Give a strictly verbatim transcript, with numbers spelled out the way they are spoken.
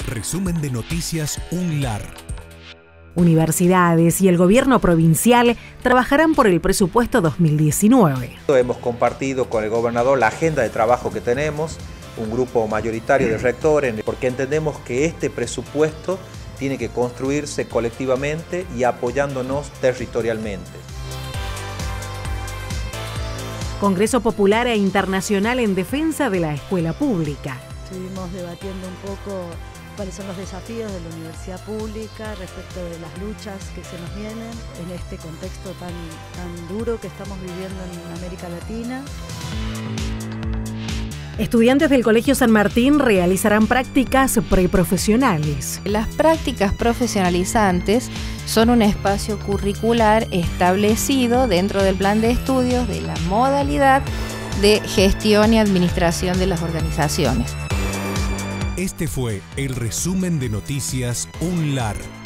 Resumen de Noticias UNLAR. Universidades y el gobierno provincial trabajarán por el presupuesto dos mil diecinueve. Hemos compartido con el gobernador la agenda de trabajo que tenemos, un grupo mayoritario de rectores, porque entendemos que este presupuesto tiene que construirse colectivamente y apoyándonos territorialmente. Congreso Popular e Internacional en defensa de la escuela pública. Estuvimos debatiendo un poco cuáles son los desafíos de la universidad pública respecto de las luchas que se nos vienen en este contexto tan, tan duro que estamos viviendo en América Latina. Estudiantes del Colegio San Martín realizarán prácticas preprofesionales. Las prácticas profesionalizantes son un espacio curricular establecido dentro del plan de estudios de la modalidad de gestión y administración de las organizaciones. Este fue el resumen de Noticias UNLAR.